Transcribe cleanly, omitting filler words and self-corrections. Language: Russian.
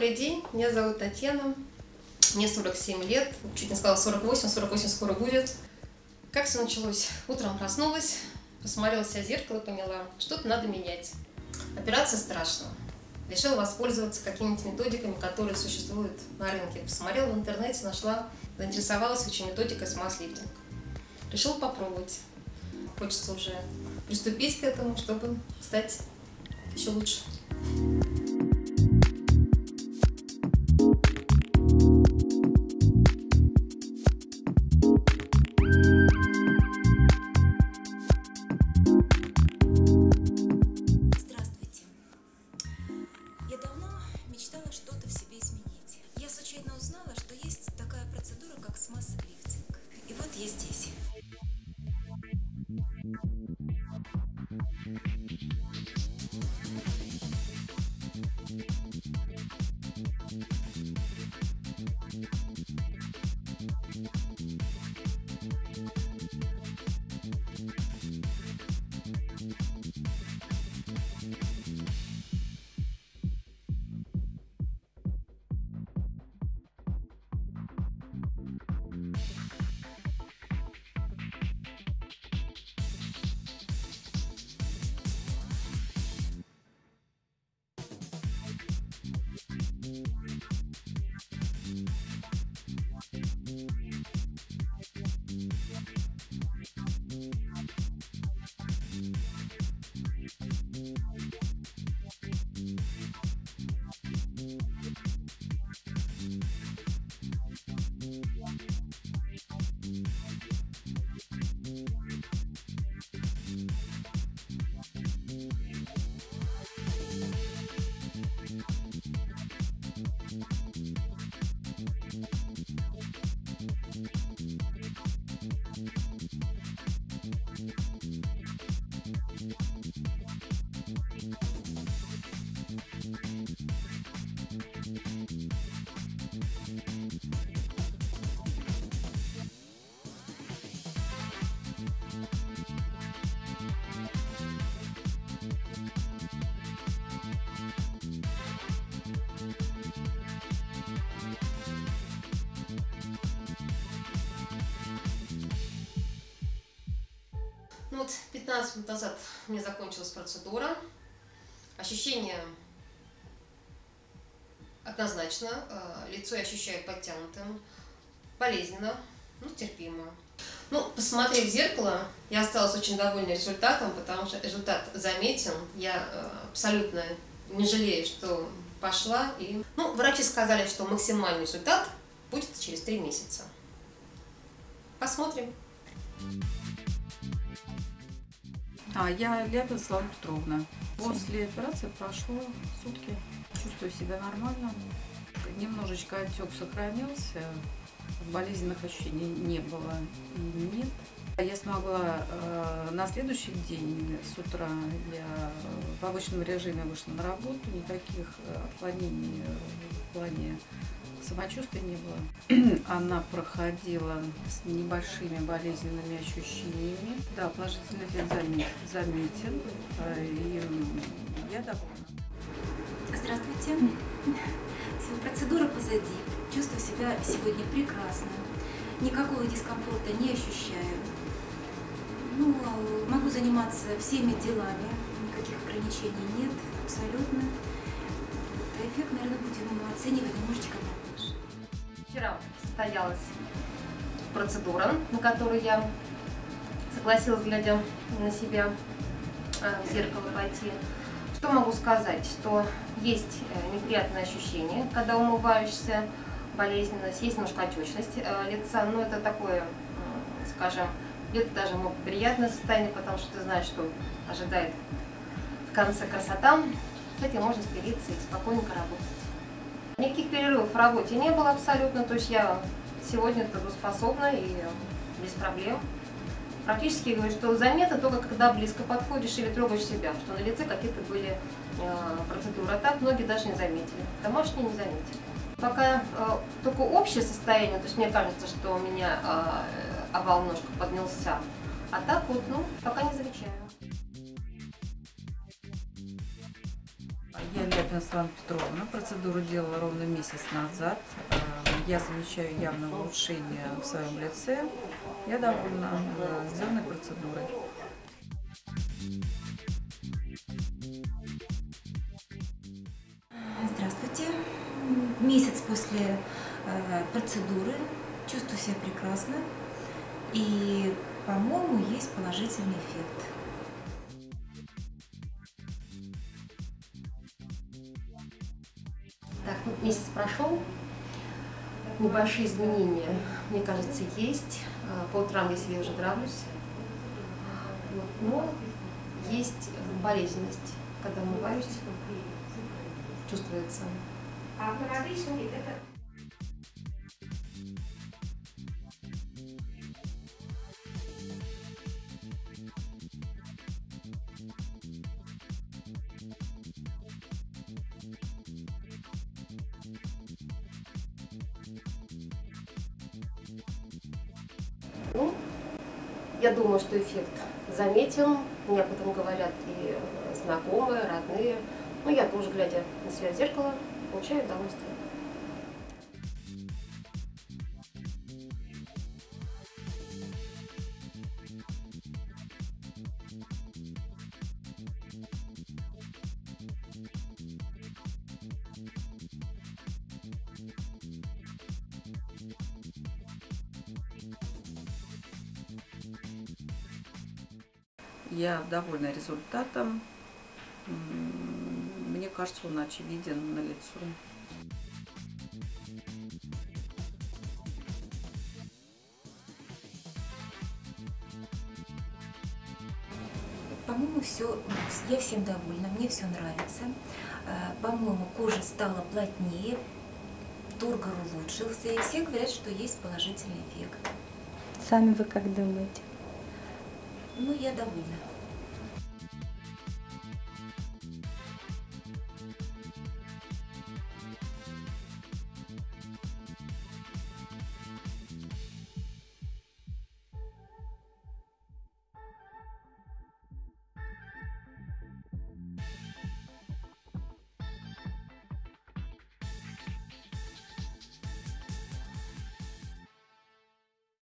Добрый день, меня зовут Татьяна, мне 47 лет, чуть не сказала 48 скоро будет. Как все началось? Утром проснулась, посмотрела себя в зеркало и поняла, что-то надо менять. Операция страшна. Решила воспользоваться какими-то методиками, которые существуют на рынке. Посмотрела в интернете, нашла, заинтересовалась очень методикой смаз-лифтинг. Решила попробовать. Хочется уже приступить к этому, чтобы стать еще лучше. Здравствуйте. Я давно мечтала что-то в себе изменить. Я случайно узнала, что есть такая процедура, как смаз-лифтинг. И вот я здесь. Ну вот 15 минут назад мне закончилась процедура. Ощущения однозначно. Лицо я ощущаю подтянутым, болезненно, но терпимо. Ну, посмотрев в зеркало, я осталась очень довольна результатом, потому что результат заметен. Я абсолютно не жалею, что пошла. Ну, врачи сказали, что максимальный результат будет через 3 месяца. Посмотрим. Я Ляпина Слава Петровна. После операции прошло сутки. Чувствую себя нормально. Немножечко отек сохранился. Болезненных ощущений не было и нет. Я смогла на следующий день с утра, я в обычном режиме вышла на работу, никаких отклонений в плане самочувствия не было. Она проходила с небольшими болезненными ощущениями. Да, положительный эффект заметен, и я довольна. Здравствуйте. Все, процедура позади. Чувствую себя сегодня прекрасно. Никакого дискомфорта не ощущаю. Ну, могу заниматься всеми делами. Никаких ограничений нет, абсолютно. Эффект, наверное, будем оценивать немножечко попозже. Вчера состоялась процедура, на которую я согласилась, глядя на себя в зеркало пойти. Что могу сказать? Что есть неприятные ощущения, когда умываешься, болезненность, есть немножко отечность лица, но это такое, скажем, где-то даже приятное состояние, потому что ты знаешь, что ожидает в конце красота. С этим можно смириться и спокойненько работать. Никаких перерывов в работе не было абсолютно, то есть я сегодня трудоспособна и без проблем. Практически говорю, что заметно только когда близко подходишь или трогаешь себя, что на лице какие-то были процедуры, а так многие даже не заметили, домашние не заметили. Пока только общее состояние, то есть мне кажется, что у меня овал немножко поднялся, а так вот, ну, пока не замечаю. Я Ляпина Светлана Петровна. Процедуру делала ровно месяц назад. Я замечаю явное улучшение в своем лице. Я довольна сделанной процедурой. Здравствуйте. Месяц после процедуры чувствую себя прекрасно. И, по-моему, есть положительный эффект. Так, месяц прошел, небольшие изменения, мне кажется, есть. По утрам я себе уже нравлюсь. Вот. Но есть болезненность, когда умываюсь, чувствуется. Ну, я думаю, что эффект заметен. Мне об этом говорят и знакомые, родные. Но я тоже, глядя на себя в зеркало, получаю удовольствие. Я довольна результатом. Мне кажется, он очевиден на лицо. По-моему, я всем довольна, мне все нравится. По-моему, кожа стала плотнее, тургор улучшился, и все говорят, что есть положительный эффект. Сами вы как думаете? Ну, я довольна.